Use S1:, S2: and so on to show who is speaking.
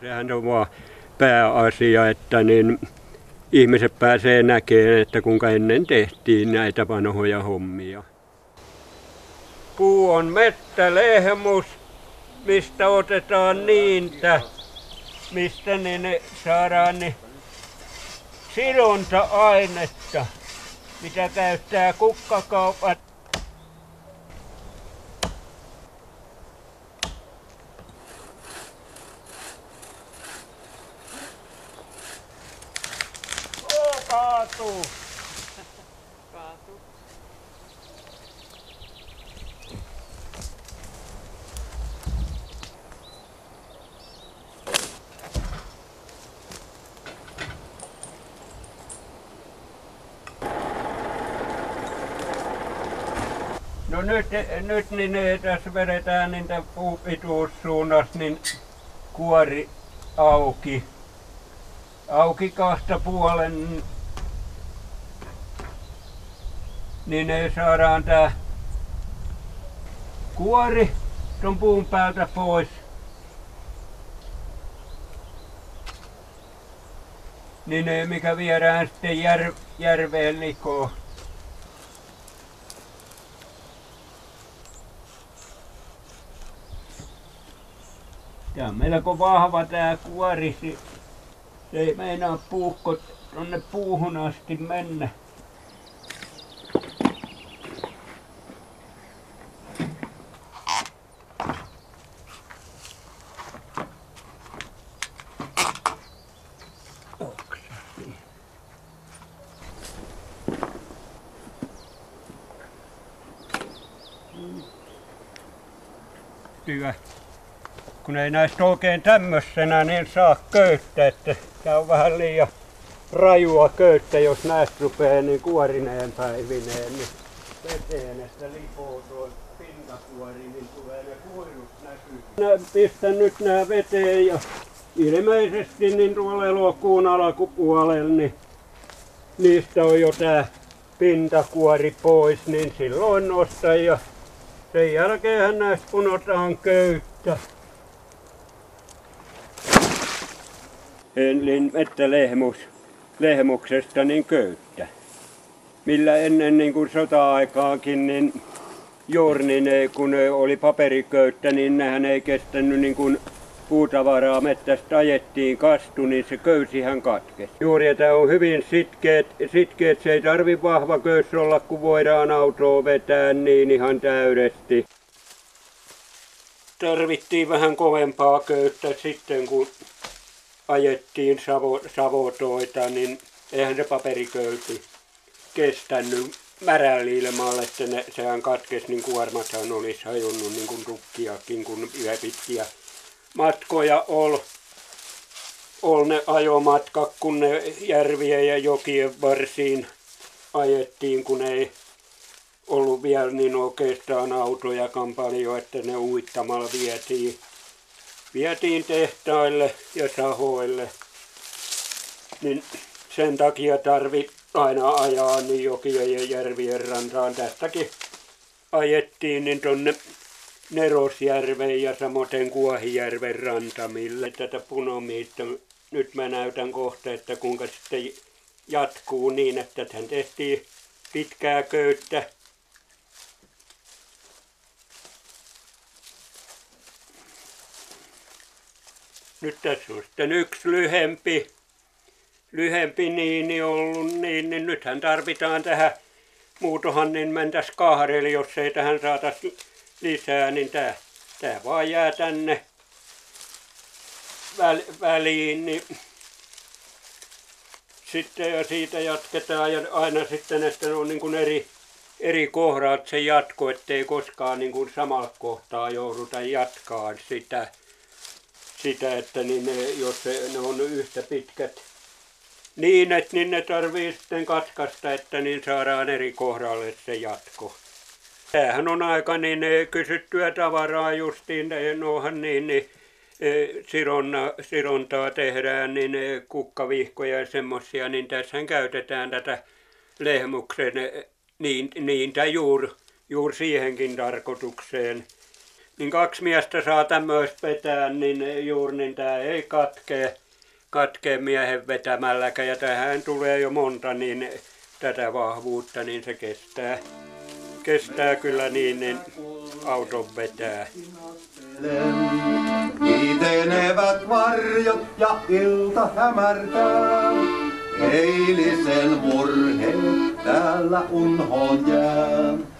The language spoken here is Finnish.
S1: Sehän on vaan pääasia, että niin ihmiset pääsee näkemään, että kuinka ennen tehtiin näitä vanhoja hommia. Puu on mettälehmus, mistä otetaan niintä, mistä niin saadaan niin sidonta-ainetta, mitä käyttää kukkakaupat. Kaatuu.
S2: Kaatuu.
S1: No nyt niin tässä vedetään niitä puupituussuunnassa niin kuori auki. Auki kahta puolen, niin saadaan tää kuori ton puun päältä pois. Niin mikä viedään sitten järveen likoon. Tää on melko vahva tää kuori. Se ei meinaa puukko tonne puuhun asti mennä. Hyvä. Kun ei näistä oikein tämmöisenä niin saa köyttä, että tää on vähän liian rajua köyttä, jos näistä rupeaa niin kuorineen päivineen niin veteen, että lipoo tuo pintakuori, niin tulee ne kuorut näkyy. Pistän nyt nää veteen ja ilmeisesti niin tuolla elokuun alkupuolella niin niistä on jo tää pintakuori pois, niin silloin nostan ja sen jälkeen näistä punotaan köyttä. Eli mettälehmuksesta niin köyttä. Millä ennen niin kuin sota-aikaakin niin juuri niin, kun oli paperiköyttä, niin nehän ei kestänyt niin kuin puutavaraa mettästä ajettiin kastu, niin se köysihän katkesi. Juuri että on hyvin sitkeet, se ei tarvi vahva köys olla, kun voidaan autoa vetää niin ihan täydesti. Tarvittiin vähän kovempaa köyttä sitten, kun ajettiin savotoita, niin eihän se paperiköyti kestänyt märällä ilmalla, että sehän katkesi, niin kuormathan olisi hajunnut niin kuin tukkiakin, kun yöpitkiä matkoja oli ne ajomatkat, kun ne järvien ja jokien varsiin ajettiin, kun ei ollut vielä niin oikeastaan autojakaan paljon, että ne uittamalla vietiin tehtaille ja sahoille. Niin sen takia aina ajaa niin jokien ja järvien rantaan. Tästäkin ajettiin niin tonne Nerosjärven ja samoin Kuohijärven rantamille tätä punomiitta. Nyt mä näytän kohta, että kuinka sitten jatkuu niin, että tähän tehtiin pitkää köyttä. Nyt tässä on sitten yksi lyhempi niini ollut, niin nythän tarvitaan tähän, muutohan niin mentäisi kahdelle, jos ei tähän saataisi lisää, niin tää vaan jää tänne väliin, niin sitten ja siitä jatketaan ja aina sitten, että ne on niin kuin eri kohdat se jatko, ettei koskaan niin kuin samalla kohtaa jouduta jatkaa sitä, että niin jos ne on yhtä pitkät niinet, niin ne tarvii sitten katkaista, että niin saadaan eri kohdalle se jatko. Tämähän on aika niin kysyttyä tavaraa justiin, nohan niin sidontaa tehdään, niin kukkavihkoja ja semmosia, niin tässähän käytetään tätä lehmuksen niintä juuri siihenkin tarkoitukseen. niin 2 miestä saa tämmöistä vetää, niin juuri niin tämä ei katkee miehen vetämälläkään. Ja tähän tulee jo monta niin tätä vahvuutta, niin se kestää kyllä niin auton vetää.
S3: Hitenevät varjot ja ilta hämärtää. Eilisen murheet täällä unhoon jää.